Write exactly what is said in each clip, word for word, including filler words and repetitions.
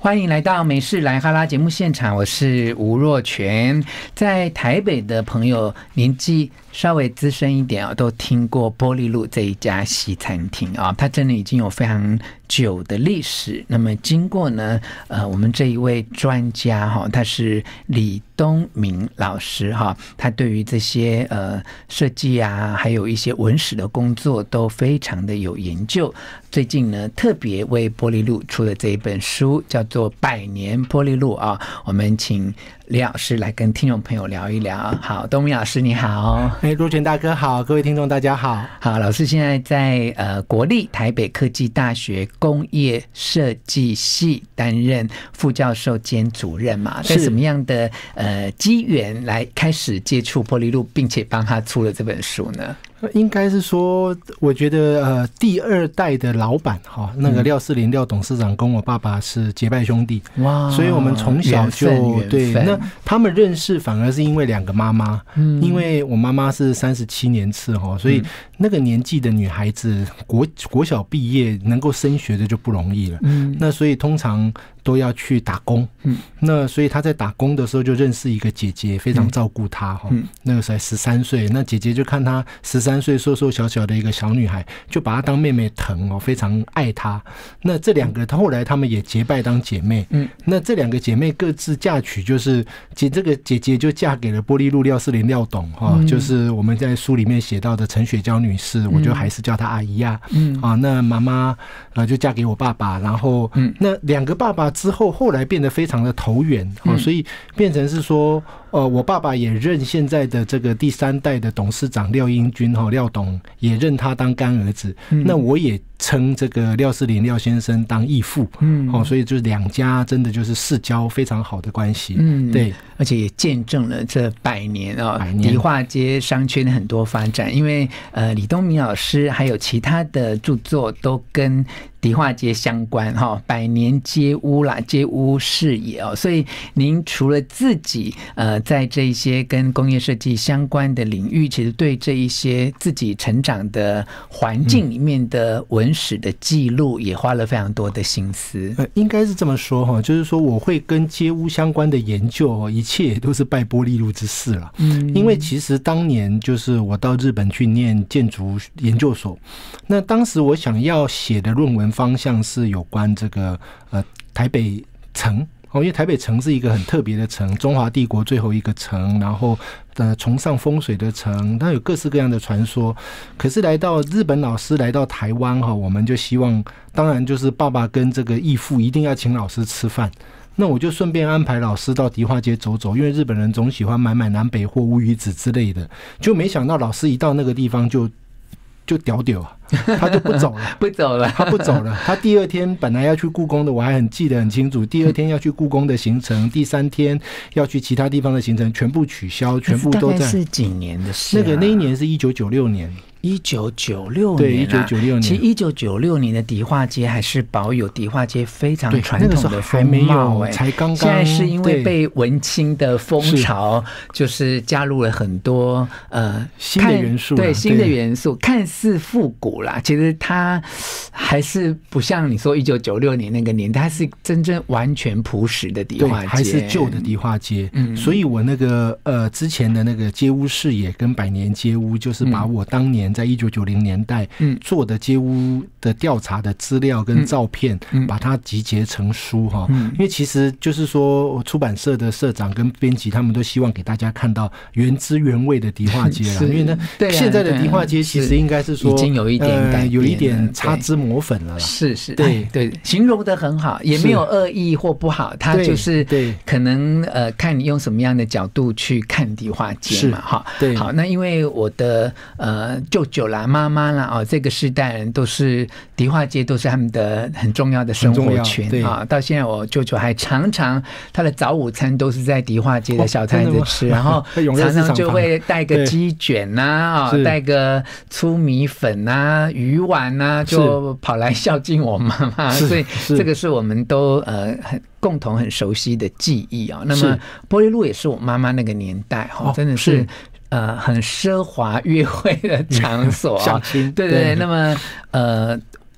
欢迎来到美式莱哈拉节目现场，我是吴若权。在台北的朋友年纪稍微资深一点、哦、都听过玻璃路这一家西餐厅啊、哦，它真的已经有非常久的历史。那么经过呢，呃，我们这一位专家哈、哦，他是李东明老师哈、哦，他对于这些呃设计啊，还有一些文史的工作都非常的有研究。最近呢，特别为玻璃路出了这一本书，叫做《百年玻璃路》啊。我们请李老师来跟听众朋友聊一聊。好，东明老师你好。 哎，若权大哥好，各位听众大家好。 好，老师现在在呃国立台北科技大学工业设计系担任副教授兼主任嘛？在什么样的呃机缘来开始接触玻璃路，并且帮他出了这本书呢？ 应该是说，我觉得呃，第二代的老板哈，那个廖世林廖董事长跟我爸爸是结拜兄弟，哇，所以我们从小就对。那他们认识反而是因为两个妈妈，嗯，因为我妈妈是三十七年次哈，所以那个年纪的女孩子国国小毕业能够升学的就不容易了，嗯，那所以通常都要去打工，嗯，那所以他在打工的时候就认识一个姐姐，非常照顾他哈，嗯，那个时候才十三岁，那姐姐就看他十三岁瘦瘦小小的一个小女孩，就把她当妹妹疼哦，非常爱她。那这两个后来他们也结拜当姐妹，嗯，那这两个姐妹各自嫁娶，就是姐这个姐姐就嫁给了玻璃路廖世林廖董哈，嗯，就是我们在书里面写到的陈雪娇女士，我就还是叫她阿姨呀，嗯，啊，那妈妈呃就嫁给我爸爸，然后嗯，那两个爸爸之后后来变得非常的投缘，嗯，所以变成是说，呃，我爸爸也认现在的这个第三代的董事长廖英军哈，廖董也认他当干儿子，嗯，那我也称这个廖世林廖先生当义父，嗯，哦，所以就是两家真的就是世交非常好的关系，嗯，对， 而且也见证了这百年啊，哦，迪化街商圈很多发展，因为呃，李东明老师还有其他的著作都跟迪化街相关哈，哦，百年街屋啦，街屋视野哦，所以您除了自己呃在这一些跟工业设计相关的领域，其实对这一些自己成长的环境里面的文史的记录也花了非常多的心思。 呃，应该是这么说哈，就是说我会跟街屋相关的研究，一切也都是拜玻璃路之赐了。嗯，因为其实当年就是我到日本去念建筑研究所，那当时我想要写的论文方向是有关这个呃台北城，因为台北城是一个很特别的城，中华帝国最后一个城，然后呃崇尚风水的城，它有各式各样的传说。可是来到日本老师来到台湾哈，我们就希望，当然就是爸爸跟这个义父一定要请老师吃饭。那我就顺便安排老师到迪化街走走，因为日本人总喜欢买买南北货、乌鱼子之类的。就没想到老师一到那个地方就就屌屌啊，他就不走了， 不走了， 他不走了。他第二天本来要去故宫的，我还很记得很清楚。第二天要去故宫的行程，第三天要去其他地方的行程，全部取消，全部都在。 大概是几年的事、啊？ 那个那一年是一九九六年。 一九九六年、啊， 对，一九九六年。 其实一九九六年的迪化街还是保有迪化街非常传统的风貌、欸， 才刚刚。 现在是因为被文青的风潮，就是加入了很多呃新的元素， 对新的元素，看似复古啦，其实它还是不像你说一九九六年那个年代，它是真正完全朴实的迪化街， 还是旧的迪化街。嗯，所以我那个呃之前的那个街屋视野跟百年街屋，就是把我当年在一九九零年代做的街屋的调查的资料跟照片，把它集结成书哈。因为其实就是说，出版社的社长跟编辑他们都希望给大家看到原汁原味的迪化街啦。因为呢，现在的迪化街其实应该是说已经有一点改变了， 有一点擦脂抹粉了啦。 是是， 对对，形容的很好，也没有恶意或不好，它就是对可能呃看你用什么样的角度去看迪化街嘛哈。对，好，那因为我的呃舅舅啦、妈妈啦哦，这个世代人都是迪化街，都是他们的很重要的生活圈啊。到现在我舅舅还常常他的早午餐都是在迪化街的小摊子吃，哦、然后常常就会带个鸡卷呐、啊，哦，带个粗米粉啊、鱼丸啊，就跑来孝敬我妈妈。所以这个是我们都呃很共同很熟悉的记忆啊。那么玻璃路也是我妈妈那个年代哈，哦，真的是。呃，很奢华约会的场所啊，对对对。那么，呃，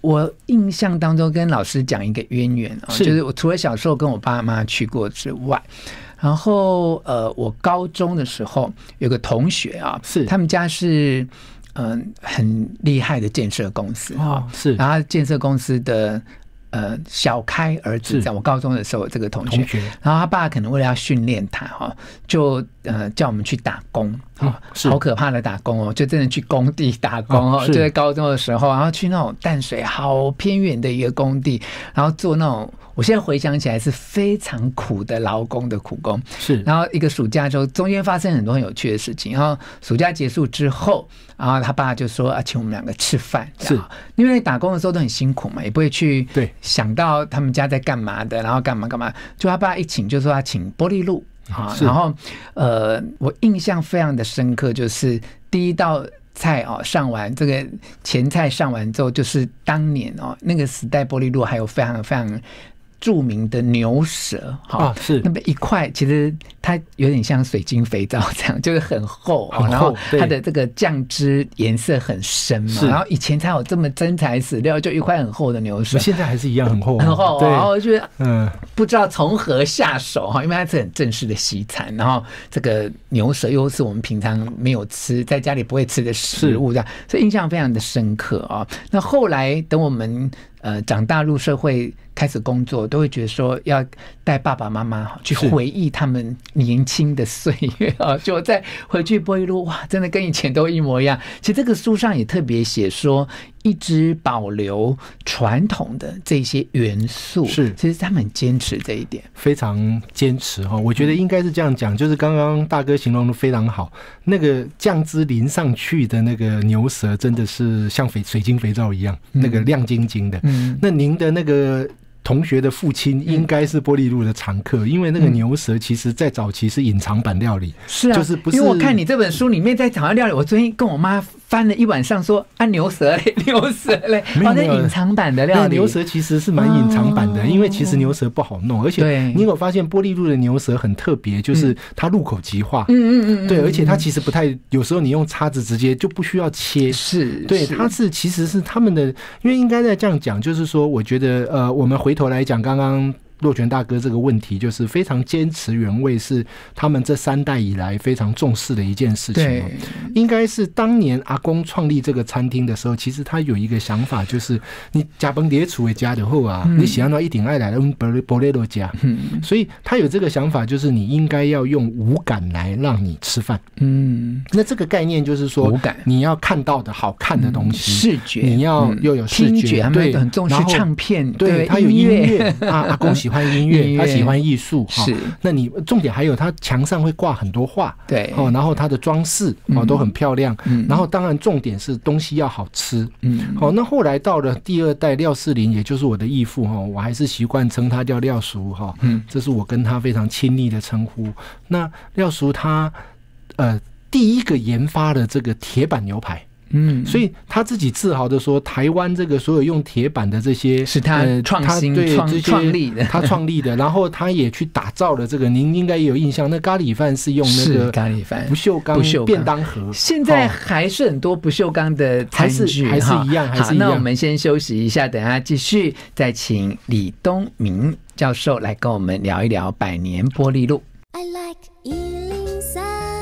我印象当中跟老师讲一个渊源啊，就是我除了小时候跟我爸妈去过之外，然后呃，我高中的时候有个同学啊， 是他们家是嗯、呃、很厉害的建设公司啊、 哦，是， 然后建设公司的呃小开儿子，在我高中的时候，这个同学，同学然后他爸可能为了要训练他哈，就呃叫我们去打工。哦，好可怕的打工哦，就真的去工地打工哦，就在高中的时候，然后去那种淡水好偏远的一个工地，然后做那种，我现在回想起来是非常苦的劳工的苦工。 是， 然后一个暑假之后，中间发生很多很有趣的事情。然后暑假结束之后，然后他爸就说啊，请我们两个吃饭。是，因为打工的时候都很辛苦嘛，也不会去对想到他们家在干嘛的，然后干嘛干嘛。就他爸一请就说他请玻璃露。啊，然后呃，我印象非常的深刻，就是第一道菜哦上完，这个前菜上完之后，就是当年哦那个时代玻璃露还有非常非常著名的牛舌哈、哦，是那么一块，其实它有点像水晶肥皂这样，就是很厚，很厚，然后它的这个酱汁颜色很深嘛，然后以前才有这么真材实料，就一块很厚的牛舌， 现在还是一样很厚， 很厚，然后我觉得嗯，不知道从何下手哈，因为它是很正式的西餐，然后这个牛舌又是我们平常没有吃，在家里不会吃的食物，这样，所以印象非常的深刻啊。那后来等我们呃长大入社会开始工作，都会觉得说要带爸爸妈妈去回忆他们年轻的岁月啊，就再回去玻璃露，哇，真的跟以前都一模一样。其实这个书上也特别写说，一直保留传统的这些元素，是其实他们很坚持这一点， 非常坚持哈。我觉得应该是这样讲，就是刚刚大哥形容的非常好，那个酱汁淋上去的那个牛舌，真的是像肥水晶肥皂一样，那个亮晶晶的。嗯，那您的那个同学的父亲应该是玻璃露的常客，因为那个牛舌其实在早期是隐藏版料理， 是啊， 就是不是？ 因为我看你这本书里面在讲料理，我昨天跟我妈翻了一晚上说啊牛舌嘞，牛舌嘞，哦，那隐藏版的料理， 牛舌其实是蛮隐藏版的，哦，因为其实牛舌不好弄，而且你有发现玻璃露的牛舌很特别，就是它入口即化，嗯嗯嗯，对，而且它其实不太，有时候你用叉子直接就不需要切， 是， 对，它是其实是他们的，因为应该在这样讲，就是说，我觉得呃，我们回头来讲刚刚若权大哥这个问题，就是非常坚持原味，是他们这三代以来非常重视的一件事情。对，应该是当年阿公创立这个餐厅的时候，其实他有一个想法，就是你加崩碟厨的家的后啊，嗯，你喜欢到一定爱来用玻璃露家，嗯，所以他有这个想法，就是你应该要用五感来让你吃饭。嗯，那这个概念就是说，五感你要看到的好看的东西，嗯，视觉你要又有视觉， 听觉，他们很重视唱片， 对，他有音乐啊，阿公喜欢音乐，他喜欢艺术，是。那你重点还有，他墙上会挂很多画，对，哦，然后他的装饰哦都很漂亮，嗯，然后当然重点是东西要好吃，嗯，好。那后来到了第二代廖世林，也就是我的义父哈，我还是习惯称他叫廖叔哈，嗯，这是我跟他非常亲昵的称呼。那廖叔他呃第一个研发的这个铁板牛排。嗯，所以他自己自豪的说，台湾这个所有用铁板的这些是他创新、呃、创创立的， 他创立的，然后他也去打造了这个，您应该也有印象，那咖喱饭是用那个咖喱饭不锈钢便当盒， 现在还是很多不锈钢的餐具， 还是一样，还是一样。 那我们先休息一下，等一下继续再请李东明教授来跟我们聊一聊百年玻璃露。I like 一零三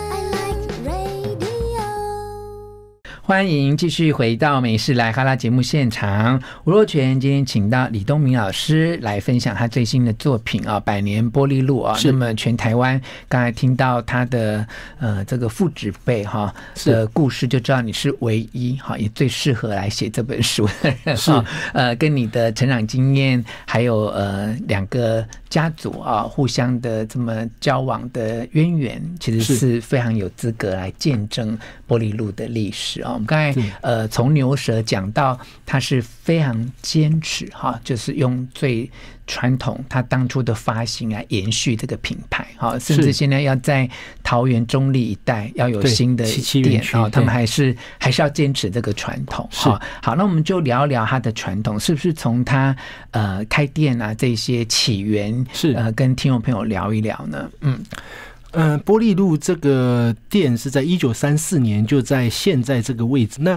欢迎继续回到美式来哈拉节目现场，吴若权今天请到李东明老师来分享他最新的作品啊，百年玻璃露啊。那么全台湾刚才听到他的呃这个父执辈哈的故事，就知道你是唯一哈也最适合来写这本书的人哈。呃，跟你的成长经验，还有呃两个家族啊互相的这么交往的渊源，其实是非常有资格来见证玻璃露的历史啊。我们刚才呃从牛舌讲到，他是非常坚持哈，就是用最传统他当初的发行来延续这个品牌哈，甚至现在要在桃园中坜一带要有新的店啊，他们还是还是要坚持这个传统哈。好，那我们就聊聊他的传统，是不是从他呃开店啊这些起源是呃跟听众朋友聊一聊呢？嗯。 嗯，玻璃露这个店是在一九三四年就在现在这个位置。那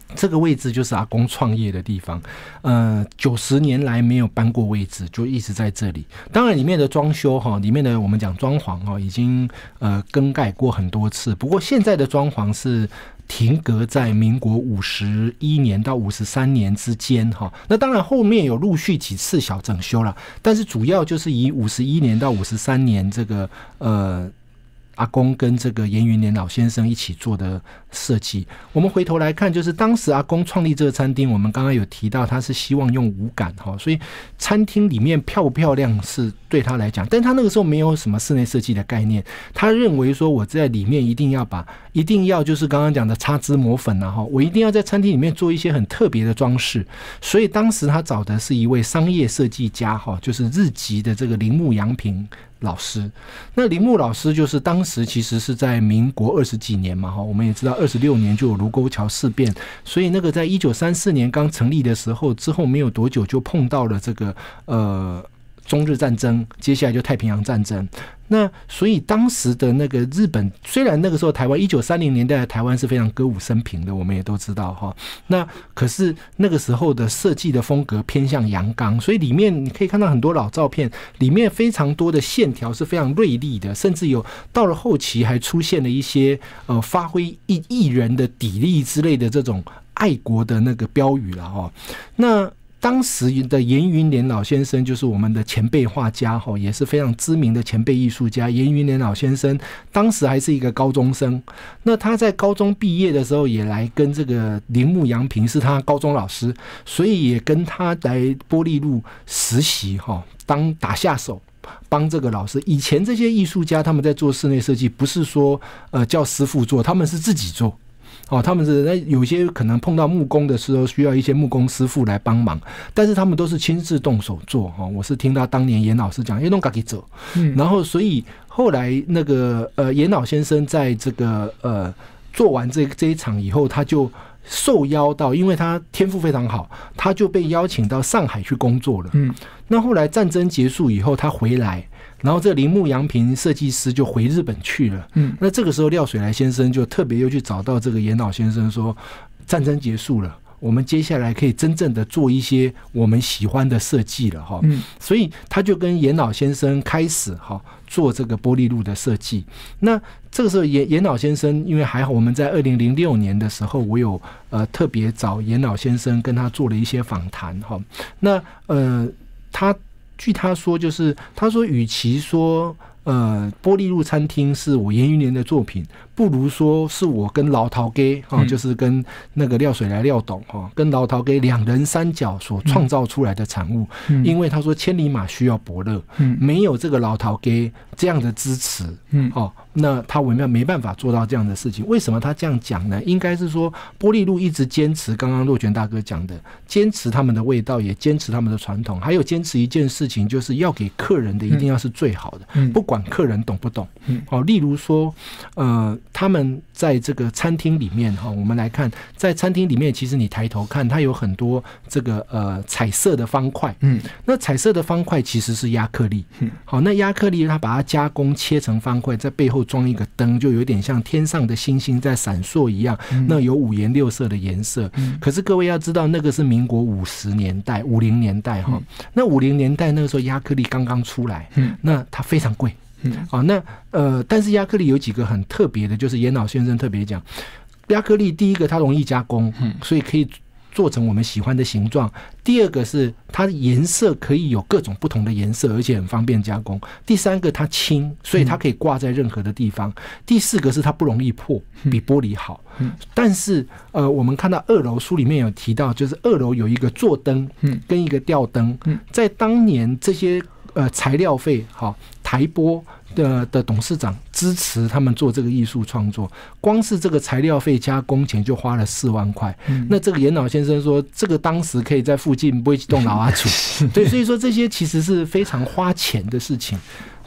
这个位置就是阿公创业的地方，呃，九十年来没有搬过位置，就一直在这里。当然，里面的装修哈，里面的我们讲装潢哈，已经呃更改过很多次。不过现在的装潢是停格在民国五十一年到五十三年之间哈。那当然后面有陆续几次小整修了，但是主要就是以五十一年到五十三年这个呃。阿公跟这个严云连老先生一起做的设计，我们回头来看，就是当时阿公创立这个餐厅，我们刚刚有提到他是希望用五感哈，所以餐厅里面漂不漂亮是对他来讲，但他那个时候没有什么室内设计的概念，他认为说我在里面一定要把一定要就是刚刚讲的擦脂抹粉啊哈，我一定要在餐厅里面做一些很特别的装饰，所以当时他找的是一位商业设计家哈，就是日籍的这个铃木洋平老师。那铃木老师就是当时其实是在民国二十几年嘛，我们也知道二十六年就有卢沟桥事变，所以那个在一九三四年刚成立的时候，之后没有多久就碰到了这个呃中日战争，接下来就太平洋战争。那所以当时的那个日本，虽然那个时候台湾一九三零年代的台湾是非常歌舞升平的，我们也都知道哈。那可是那个时候的设计的风格偏向阳刚，所以里面你可以看到很多老照片，里面非常多的线条是非常锐利的，甚至有到了后期还出现了一些呃发挥艺艺人的砥砺之类的这种爱国的那个标语了哈。那当时的严云连老先生就是我们的前辈画家，也是非常知名的前辈艺术家。严云连老先生当时还是一个高中生，那他在高中毕业的时候也来跟这个铃木洋平是他高中老师，所以也跟他来玻璃路实习，当打下手，帮这个老师。以前这些艺术家他们在做室内设计，不是说呃叫师傅做，他们是自己做。哦，他们是那有些可能碰到木工的时候，需要一些木工师傅来帮忙，但是他们都是亲自动手做哈。我是听到当年严老师讲，因为弄自己做，嗯，然后所以后来那个呃严老先生在这个呃做完这这一场以后，他就受邀到，因为他天赋非常好，他就被邀请到上海去工作了。嗯，那后来战争结束以后，他回来。然后这铃木洋平设计师就回日本去了，嗯，那这个时候廖水来先生就特别又去找到这个严老先生说，战争结束了，我们接下来可以真正的做一些我们喜欢的设计了哈，嗯，所以他就跟严老先生开始哈做这个玻璃路的设计。那这个时候严严老先生，因为还好我们在二零零六年的时候，我有呃特别找严老先生跟他做了一些访谈哈，那呃他。据他说，就是他说，与其说呃玻璃路餐厅是我严云连的作品，不如说是我跟老陶给哈，就是跟那个廖水来廖董哈，跟老陶给两人三角所创造出来的产物。嗯、因为他说千里马需要伯乐，嗯、没有这个老陶给这样的支持，嗯，哦，那他我们没办法做到这样的事情。为什么他这样讲呢？应该是说玻璃路一直坚持刚刚若权大哥讲的，坚持他们的味道，也坚持他们的传统，还有坚持一件事情，就是要给客人的一定要是最好的，嗯、不管客人懂不懂。嗯、哦，例如说，呃。他们在这个餐厅里面哈，我们来看，在餐厅里面，其实你抬头看，它有很多这个呃彩色的方块，嗯，那彩色的方块其实是亚克力，嗯，好，那亚克力它把它加工切成方块，在背后装一个灯，就有点像天上的星星在闪烁一样，那有五颜六色的颜色。嗯、可是各位要知道，那个是民国五十年代、五零年代哈，那五零年代那个时候亚克力刚刚出来，嗯，那它非常贵。嗯，啊，那呃，但是亚克力有几个很特别的，就是严老先生特别讲，亚克力第一个它容易加工，嗯，所以可以做成我们喜欢的形状；第二个是它的颜色可以有各种不同的颜色，而且很方便加工；第三个它轻，所以它可以挂在任何的地方；第四个是它不容易破，比玻璃好。嗯、但是呃，我们看到二楼书里面有提到，就是二楼有一个座灯，嗯，跟一个吊灯，嗯，在当年这些。呃，材料费好，台玻的的董事长支持他们做这个艺术创作，光是这个材料费加工钱就花了四万块。嗯、那这个严老先生说，这个当时可以在附近不会动老阿楚，对，所以说这些其实是非常花钱的事情。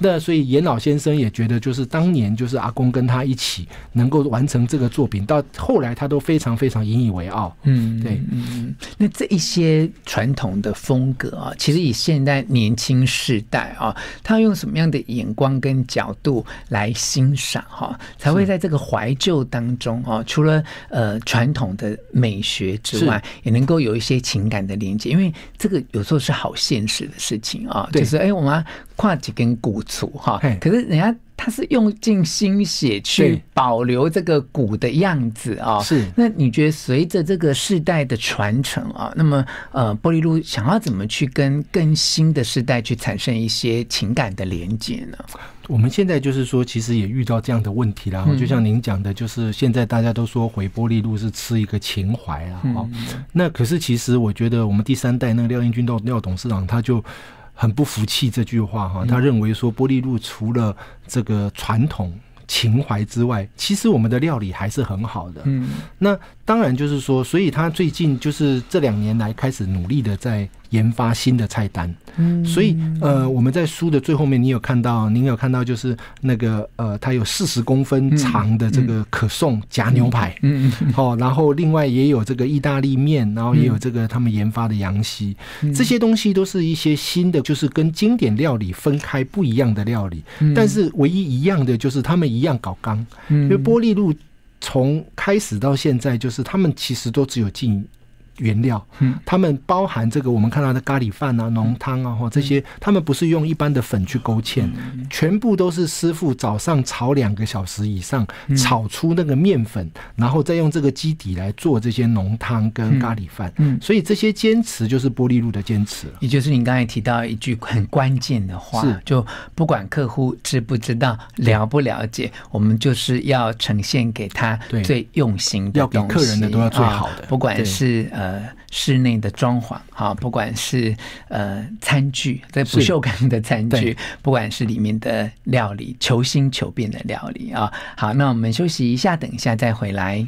那所以严老先生也觉得，就是当年就是阿公跟他一起能够完成这个作品，到后来他都非常非常引以为傲。嗯，对， 嗯，那这一些传统的风格啊，其实以现在年轻世代啊，他用什么样的眼光跟角度来欣赏哈，才会在这个怀旧当中啊，除了呃传统的美学之外，也能够有一些情感的连接，因为这个有时候是好现实的事情啊，就是哎、欸，我们要跨几根骨粗哈，可是人家他是用尽心血去保留这个鼓的样子啊。是，那你觉得随着这个世代的传承啊，那么呃，玻璃路想要怎么去跟更新的世代去产生一些情感的连接呢？ 我们现在就是说，其实也遇到这样的问题啦。就像您讲的，就是现在大家都说回玻璃路是吃一个情怀啦。嗯、那可是其实我觉得我们第三代那个廖英军廖董事长他就很不服气这句话哈，他认为说玻璃路除了这个传统情怀之外，其实我们的料理还是很好的。嗯，那当然就是说，所以他最近就是这两年来开始努力的在研发新的菜单。嗯，所以呃，我们在书的最后面，你有看到，您有看到就是那个呃，它有四十公分长的这个可颂夹牛排。嗯嗯。哦，然后另外也有这个意大利面，然后也有这个他们研发的羊膝，嗯、这些东西都是一些新的，就是跟经典料理分开不一样的料理。嗯、但是唯一一样的就是他们一样搞刚，因为玻璃路从开始到现在，就是他们其实都只有进原料，嗯，他们包含这个我们看到的咖喱饭啊、浓汤啊，或这些，他们不是用一般的粉去勾芡，嗯、全部都是师傅早上炒两个小时以上，嗯、炒出那个面粉，然后再用这个基底来做这些浓汤跟咖喱饭。嗯，所以这些坚持就是玻璃路的坚持了。 也就是您刚才提到一句很关键的话，是就不管客户知不知道、了不了解，我们就是要呈现给他最用心的东西， 要给客人的都要最好的， 哦、不管是呃室内的装潢，哈，不管是呃餐具，这不锈钢的餐具，不管是里面的料理，求新求变的料理啊。好，那我们休息一下，等一下再回来。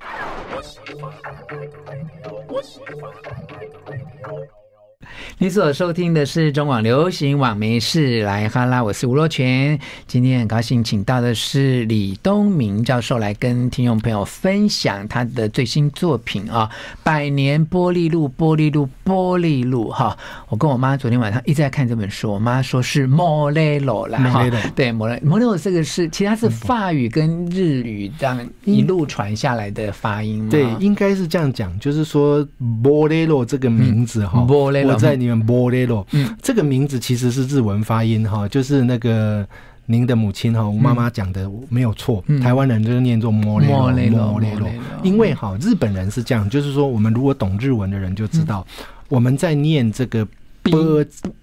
你所收听的是中广流行网媒事来哈啦，我是吴若权。今天很高兴请到的是李东明教授来跟听众朋友分享他的最新作品啊，百年玻璃路，玻璃路，玻璃路哈。我跟我妈昨天晚上一直在看这本书，我妈说是莫雷罗啦哈，对，莫雷莫雷罗这个是其实它是法语跟日语这样一路传下来的发音吗？ 对，应该是这样讲，就是说莫雷罗这个名字哈，莫雷罗我在你们波雷罗，嗯，这个名字其实是日文发音哈，就是那个您的母亲哈，我妈妈讲的没有错，嗯、台湾人就是念作莫雷罗，莫雷罗，因为哈日本人是这样，就是说我们如果懂日文的人就知道，嗯、我们在念这个 b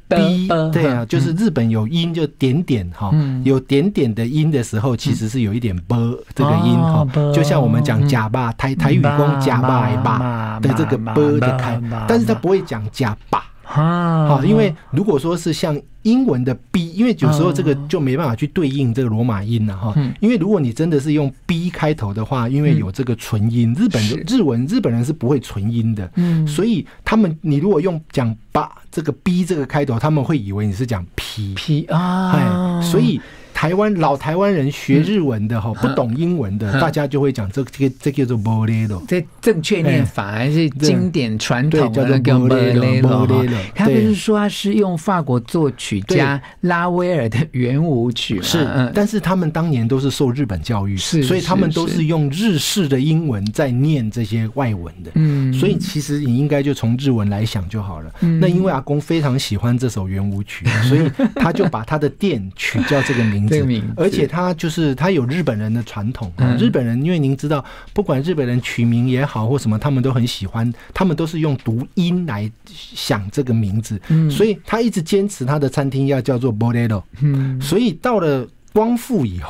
b 对啊，就是日本有音就点点哈，嗯、有点点的音的时候，其实是有一点 b 这个音哈，哦、就像我们讲假巴台台语讲假巴巴的这个 b 的开，但是他不会讲假巴。好，因为如果说是像英文的 B， 因为有时候这个就没办法去对应这个罗马音了哈。因为如果你真的是用 B 开头的话，因为有这个纯音，日本日文日本人是不会纯音的，所以他们你如果用讲把这个 B 这个开头，他们会以为你是讲 P P 啊， 所以。台湾老台湾人学日文的哈，不懂英文的，大家就会讲这这这叫做玻璃路。 这正确念法还是经典传统的叫玻璃路。他不是说他是用法国作曲家拉威尔的圆舞曲吗？ 是，但是他们当年都是受日本教育，所以他们都是用日式的英文在念这些外文的。嗯，所以其实你应该就从日文来想就好了。那因为阿公非常喜欢这首圆舞曲，所以他就把他的店取叫这个名字。而且他就是他有日本人的传统，嗯、日本人因为您知道，不管日本人取名也好或什么，他们都很喜欢，他们都是用读音来想这个名字，嗯、所以他一直坚持他的餐厅要叫做 Bolero，嗯、所以到了光复以后。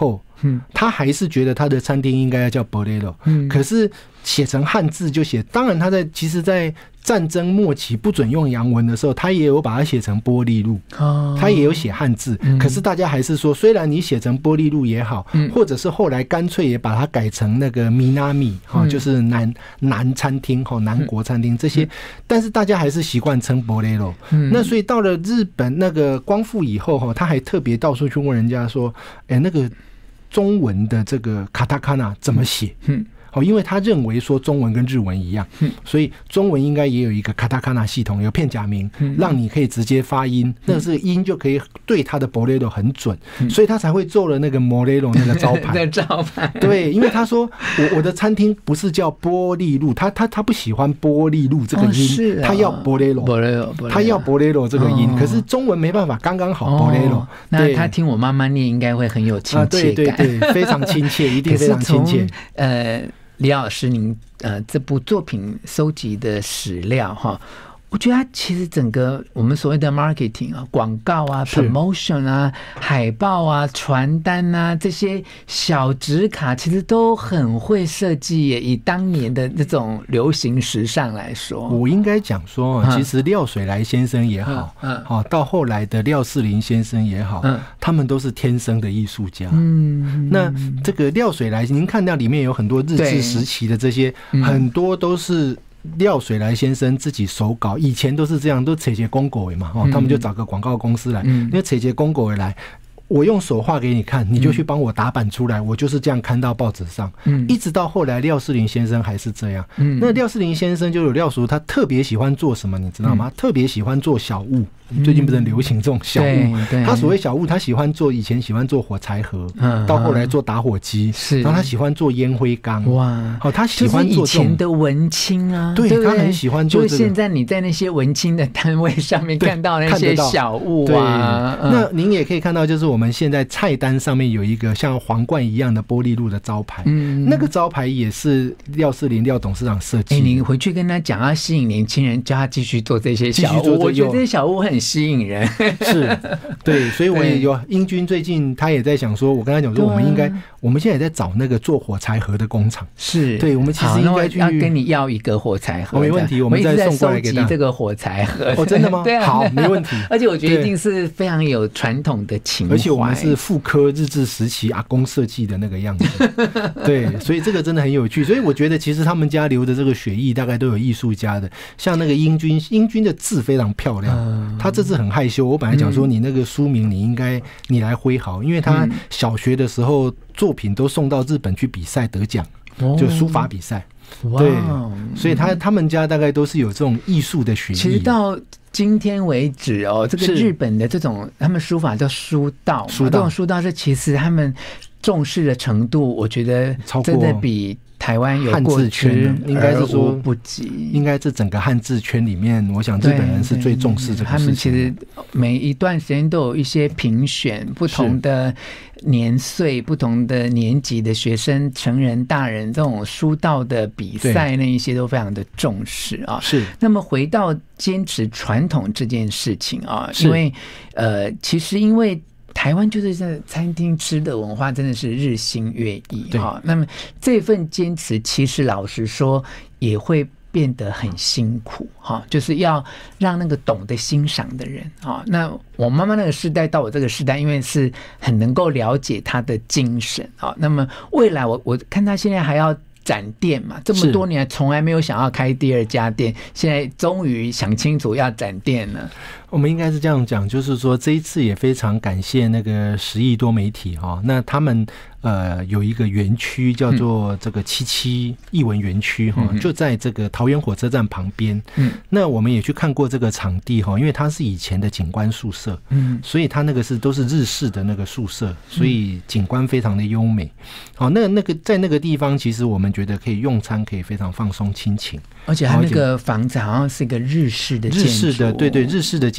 嗯，他还是觉得他的餐厅应该要叫 Bolero， 嗯，可是写成汉字就写，当然他在其实在战争末期不准用洋文的时候，他也有把它写成玻璃路，哦，他也有写汉字，嗯，可是大家还是说，虽然你写成玻璃路也好，嗯，或者是后来干脆也把它改成那个 Minami，嗯，就是南南餐厅南国餐厅这些，嗯，但是大家还是习惯称 Bolero，嗯，那所以到了日本那个光复以后，他还特别到处去问人家说，哎，那个中文的这个卡塔卡纳怎么写？嗯，因为他认为说中文跟日文一样，所以中文应该也有一个卡塔卡纳系统，有片假名，让你可以直接发音，那这个音就可以对他的 Bolero 很准，所以他才会做了那个 Bolero 那个招牌。 那招牌， 对，因为他说我我的餐厅不是叫玻璃路，他他他不喜欢玻璃路这个音，他要 Bolero， 他要 Bolero 这个音，可是中文没办法，刚刚好 Bolero。 那他听我妈妈念，应该会很有亲切感， 对对对，非常亲切，一定非常亲切。 呃。李老师，您呃这部作品收集的史料哈，我觉得它其实整个我们所谓的 marketing 啊、广告啊、promotion 啊、海报啊、传单啊这些小纸卡，其实都很会设计耶。以当年的那种流行时尚来说， 我应该讲说，其实廖水来先生也好，嗯，好到后来的廖世林先生也好，嗯，他们都是天生的艺术家。嗯，那这个廖水来，您看到里面有很多日治时期的这些，很多都是廖水来先生自己手稿，以前都是这样，都扯节公狗嘛，哦，他们就找个广告公司来，因为扯节公狗来，我用手画给你看，你就去帮我打版出来，我就是这样看到报纸上，一直到后来廖世林先生还是这样。那廖世林先生就有廖叔，他特别喜欢做什么，你知道吗？特别喜欢做小物。最近不是很流行这种小物，他所谓小物，他喜欢做，以前喜欢做火柴盒，到后来做打火机，然后他喜欢做烟灰缸，哇，好，他喜欢做以前的文青啊， 对，他很喜欢做这个。 就现在你在那些文青的摊位上面看到那些小物啊， 那您也可以看到，就是我们现在菜单上面有一个像皇冠一样的玻璃路的招牌，那个招牌也是廖世林廖董事长设计。 你回去跟他讲，要吸引年轻人，叫他继续做这些小物。我觉得这些小物很吸引人， 是，对，所以我也有英军最近他也在想说，我跟他讲说，我们应该，我们现在也在找那个做火柴盒的工厂， 是， 对，我们其实应该去要跟你要一个火柴盒， 没问题，我们再送过来给他。 这个火柴盒， 哦，真的吗？ 对啊， 好，没问题。 而且我觉得一定是非常有传统的情怀， 而且我们是复刻日治时期阿公设计的那个样子，对，所以这个真的很有趣。所以我觉得其实他们家留的这个血液大概都有艺术家的，像那个英军，英军的字非常漂亮，嗯，他这次很害羞。我本来讲说你那个书名你应该你来挥毫，因为他小学的时候作品都送到日本去比赛得奖，就书法比赛。对，所以他他们家大概都是有这种艺术的血液。 其实到今天为止哦，这个日本的这种他们书法叫书道，书道这种书道是其实他们重视的程度，我觉得真的比台湾有汉字圈应该是说不及， 应该是整个汉字圈里面，我想日本人是最重视这个事情。 他们其实每一段时间都有一些评选，不同的年岁、不同的年级的学生、成人、大人这种书道的比赛，那一些都非常的重视啊。 是。 那么回到坚持传统这件事情啊，因为呃，其实因为。台湾就是在餐厅吃的文化真的是日新月异哈，那么这份坚持其实老实说也会变得很辛苦哈，就是要让那个懂得欣赏的人哈。那我妈妈那个时代到我这个时代，因为是很能够了解她的精神啊，那么未来我我看她现在还要展店嘛，这么多年从来没有想要开第二家店，现在终于想清楚要展店了。 我们应该是这样讲，就是说这一次也非常感谢那个十亿多媒体哈，那他们呃有一个园区叫做这个七七艺文园区哈，就在这个桃园火车站旁边。嗯，那我们也去看过这个场地哈，因为它是以前的警官宿舍，嗯，所以它那个是都是日式的那个宿舍，所以景观非常的优美。好，那那个在那个地方，其实我们觉得可以用餐，可以非常放松亲情。 而且它那个房子好像是一个日式的建筑， 日式的对对日式的建筑。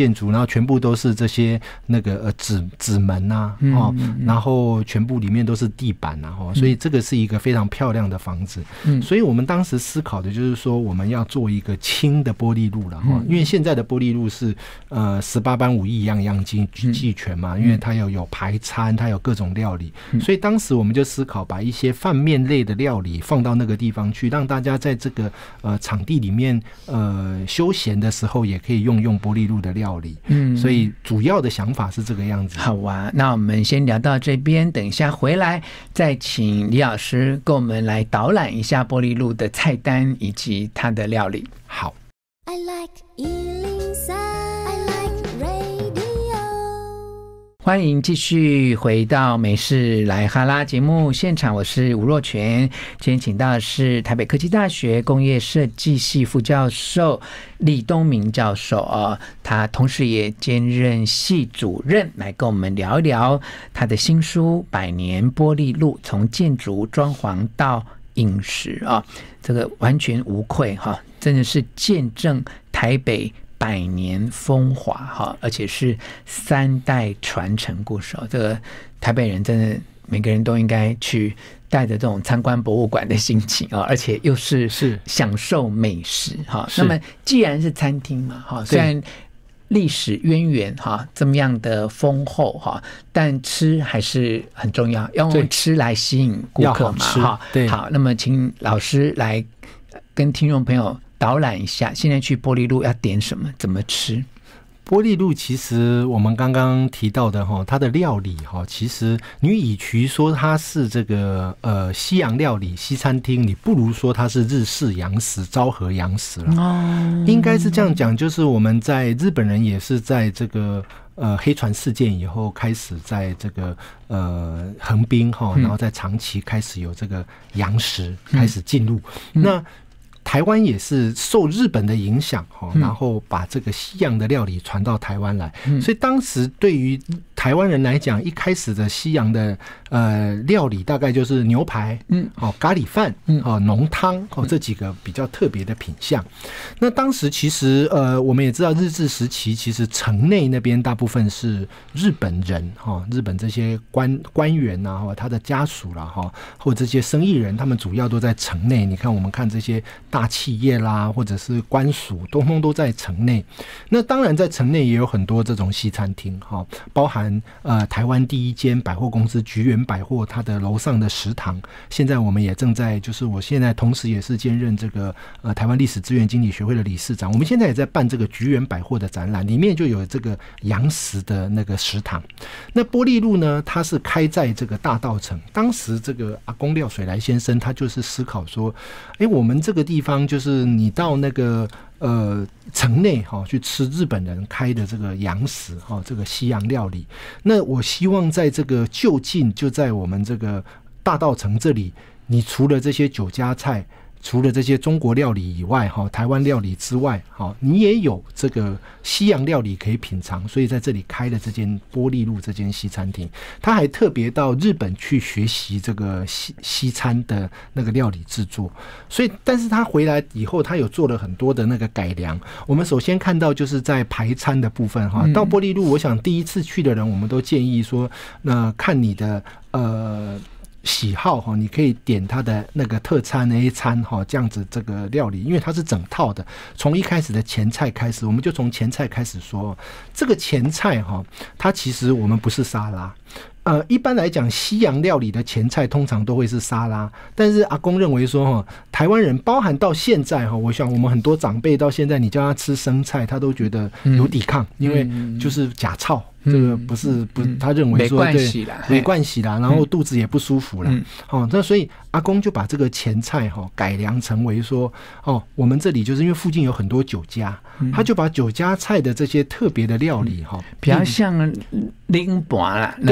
建筑，然后全部都是这些那个呃纸纸门啊，哦，然后全部里面都是地板啊，哦，所以这个是一个非常漂亮的房子。嗯，所以我们当时思考的就是说，我们要做一个轻的玻璃路了哈，因为现在的玻璃路是呃十八般武艺样样俱俱全嘛，因为它有有排餐，它有各种料理，所以当时我们就思考把一些饭面类的料理放到那个地方去，让大家在这个呃场地里面呃休闲的时候也可以用用玻璃路的料理。嗯，所以主要的想法是这个样子。 好啊，那我们先聊到这边，等一下回来再请李老师跟我们来导览一下玻璃路的菜单以及它的料理。 好。 I like 一零三 I like radio。 欢迎继续回到美式来哈拉节目现场，我是吴若权。今天请到的是台北科技大学工业设计系副教授李东明教授啊，他同时也兼任系主任，来跟我们聊一聊他的新书《百年玻璃路：从建筑装潢到饮食》啊，这个完全无愧哈，真的是见证台北百年风华哈，而且是三代传承故事。这个台北人真的每个人都应该去带着这种参观博物馆的心情啊，而且又是是享受美食哈。那么既然是餐厅嘛哈，虽然历史渊源哈这么样的丰厚哈，但吃还是很重要，要用吃来吸引顾客嘛哈。对，好，那么请老师来跟听众朋友导览一下，现在去玻璃路要点什么，怎么吃？ 玻璃路其实我们刚刚提到的哈，它的料理哈，其实你与其说它是这个呃西洋料理西餐厅，你不如说它是日式洋食昭和洋食了。哦，应该是这样讲，就是我们在日本人也是在这个呃黑船事件以后开始在这个呃横滨哈，然后在长崎开始有这个洋食开始进入。嗯、那台湾也是受日本的影响，然后把这个西洋的料理传到台湾来，所以当时对于台湾人来讲，一开始的西洋的呃料理大概就是牛排，嗯，哦咖喱饭，嗯，哦浓汤，哦这几个比较特别的品项。那当时其实呃我们也知道日治时期，其实城内那边大部分是日本人哈，日本这些官官员啊，他的家属啦哈，或者这些生意人，他们主要都在城内。你看我们看这些大企业啦，或者是官署，通通都在城内。那当然在城内也有很多这种西餐厅哈，包含呃台湾第一间百货公司菊园百货，它的楼上的食堂，现在我们也正在，就是我现在同时也是兼任这个呃台湾历史资源经理学会的理事长，我们现在也在办这个菊园百货的展览，里面就有这个洋食的那个食堂。那玻璃路呢，它是开在这个大稻埕，当时这个阿公廖水来先生他就是思考说，哎，我们这个地方就是你到那个呃城内哈去吃日本人开的这个洋食哈，这个西洋料理，那我希望在这个就近就在我们这个大稻埕这里，你除了这些酒家菜，除了这些中国料理以外，台湾料理之外，你也有这个西洋料理可以品尝，所以在这里开了这间玻璃路这间西餐厅。他还特别到日本去学习这个西西餐的那个料理制作，所以但是他回来以后，他有做了很多的那个改良。我们首先看到就是在排餐的部分哈，到玻璃路，我想第一次去的人，我们都建议说，那看你的呃。喜好哈，你可以点它的那个特餐 A 餐哈，这样子这个料理，因为它是整套的，从一开始的前菜开始，我们就从前菜开始说。这个前菜哈，它其实我们不是沙拉。呃，一般来讲，西洋料理的前菜通常都会是沙拉，但是阿公认为说哈，台湾人包含到现在哈，我想我们很多长辈到现在，你叫他吃生菜，他都觉得有抵抗，因为就是假臭。这个不是不，他认为说对，没关系啦，然后肚子也不舒服啦。哦，那所以阿公就把这个前菜哈改良成为说，哦，我们这里就是因为附近有很多酒家，他就把酒家菜的这些特别的料理哈， 比较像冷盘啦， 对，冷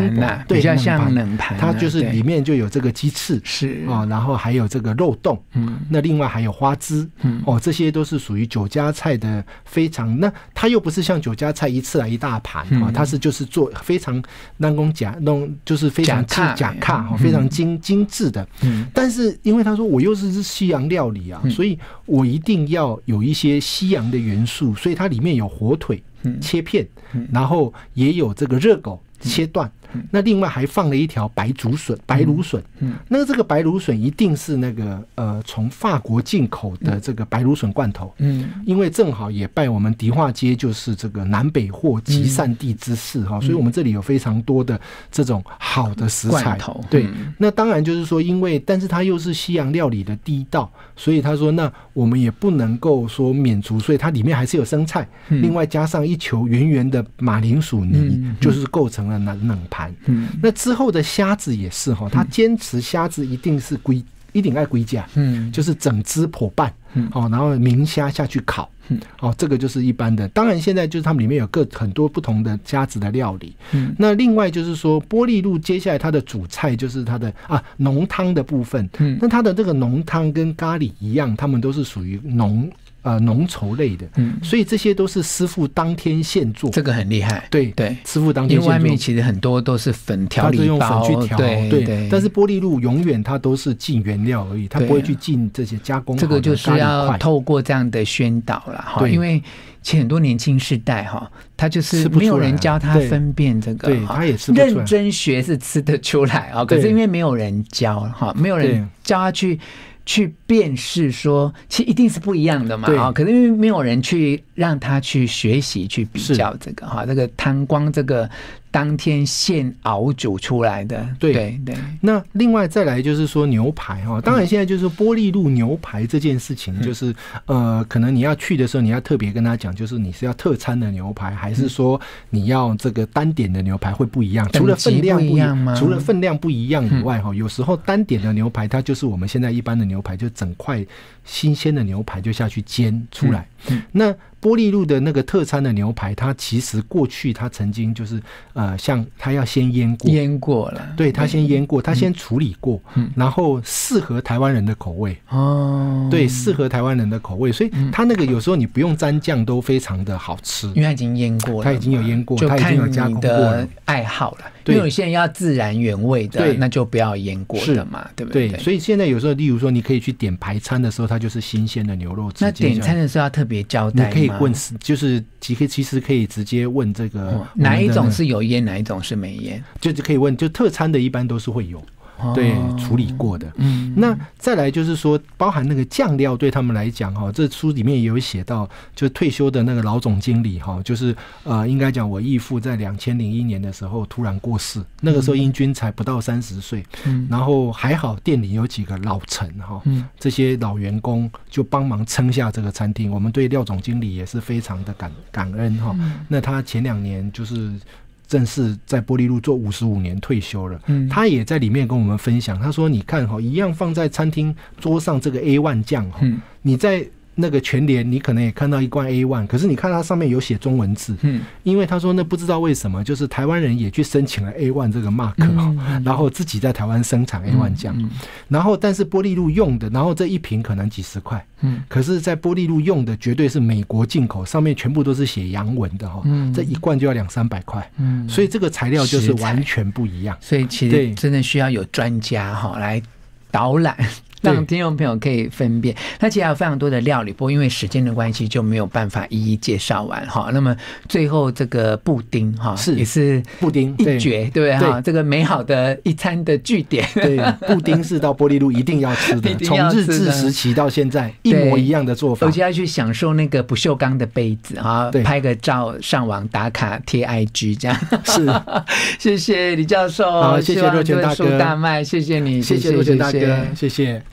盘呐，比较像冷盘， 它就是里面就有这个鸡翅是哦，然后还有这个肉冻，嗯，那另外还有花枝，嗯，哦，这些都是属于酒家菜的非常，那它又不是像酒家菜一次来一大盘啊、嗯，它是就是做非常那种假那种就是非常精假卡哈，非常精精致的，嗯，但是因为他说我又是西洋料理啊，嗯、所以我一定要有一些西洋的元素，所以它里面有火腿。切片，然后也有这个热狗切断，那另外还放了一条白竹笋、白芦笋。那这个白芦笋一定是那个呃从法国进口的这个白芦笋罐头，嗯，因为正好也拜我们迪化街就是这个南北货集散地之势哈，所以我们这里有非常多的这种好的食材。对，那当然就是说，因为但是它又是西洋料理的第一道，所以他说那我们也不能够说免除，所以它里面还是有生菜，另外加上一球圆圆的马铃薯泥，就是构成了冷冷盘。那之后的虾子也是哈，他坚持虾子一定是归一定爱归架，嗯，就是整只破半，嗯，哦，然后明虾下去烤，嗯，哦，这个就是一般的。当然现在就是他们里面有各很多不同的虾子的料理，嗯，那另外就是说波丽路接下来它的主菜就是它的啊浓汤的部分，嗯，那它的这个浓汤跟咖喱一样，他们都是属于浓。呃，浓稠类的，嗯，所以这些都是师傅当天现做， 这个很厉害， 对对， 师傅当天现做， 因为外面其实很多都是粉调理包， 他都用粉去调， 对对, 对。 但是波丽路永远它都是进原料而已，它不会去进这些加工好的咖喱块。 这个就是要透过这样的宣导了哈，因为其实很多年轻世代哈，他就是没有人教他分辨这个， 对，他也吃不出来。 认真学是吃得出来啊，可是因为没有人教哈，没有人教他去。去辨识说，其实一定是不一样的嘛，啊，可是因为没有人去让他去学习去比较这个哈，这个汤光这个当天现熬煮出来的， 对对对。 那另外再来就是说牛排哈，当然现在就是波丽路牛排这件事情，就是、嗯、呃，可能你要去的时候，你要特别跟他讲，就是你是要特餐的牛排，还是说你要这个单点的牛排会不一样？除了分量不一样吗？除了分量不一样以外哈，有时候单点的牛排它就是我们现在一般的牛排，就整块新鲜的牛排就下去煎出来。嗯嗯、那波丽路的那个特餐的牛排，它其实过去它曾经就是呃，像它要先腌过， 腌过了， 对，它先腌过，它先处理过，嗯、然后适合台湾人的口味哦，对，适合台湾人的口味，所以它那个有时候你不用沾酱都非常的好吃，因为它已经腌过了， 它已经有腌过，它已经有加工过了， 爱好了。因为有些人要自然原味的，那就不要腌过的嘛，对不对？ 对，所以现在有时候，例如说，你可以去点排餐的时候，它就是新鲜的牛肉。 那点餐的时候要特别交代吗？ 你可以问，就是其实其实可以直接问这个、哦、 哪一种是有腌，哪一种是没腌， 就是可以问。就特餐的一般都是会有。对，处理过的。嗯，那再来就是说，包含那个酱料对他们来讲哈，这书里面也有写到，就是退休的那个老总经理哈，就是呃，应该讲我义父在两千零一年的时候突然过世，那个时候英军才不到三十岁，嗯，然后还好店里有几个老臣哈，嗯，这些老员工就帮忙撑下这个餐厅，我们对廖总经理也是非常的感感恩哈。那他前两年就是。正式在波丽路做五十五年退休了，嗯，他也在里面跟我们分享，他说：“你看哈，一样放在餐厅桌上这个 A 一 酱哈，嗯，你在那个全联你可能也看到一罐 A 一，可是你看它上面有写中文字，嗯，因为他说那不知道为什么，就是台湾人也去申请了 A 一 这个 mark，嗯，然后自己在台湾生产 A 一 酱，嗯，然后但是波丽路用的，然后这一瓶可能几十块，嗯，可是在波丽路用的绝对是美国进口，上面全部都是写洋文的哈，嗯，这一罐就要两三百块，嗯，所以这个材料就是完全不一样， 所以其实真的需要有专家哈来导览。让听众朋友可以分辨。那其实还有非常多的料理，不过因为时间的关系就没有办法一一介绍完哈。那么最后这个布丁哈是也是布丁一绝，对不对哈？这个美好的一餐的据点。 对，布丁是到波丽路一定要吃的，从日治时期到现在一模一样的做法， 而且要去享受那个不锈钢的杯子哈，拍个照上网打卡贴 I G 这样。 是， 谢谢李教授， 好，谢谢若权大哥， 大卖，谢谢你， 谢谢若权大哥，谢谢。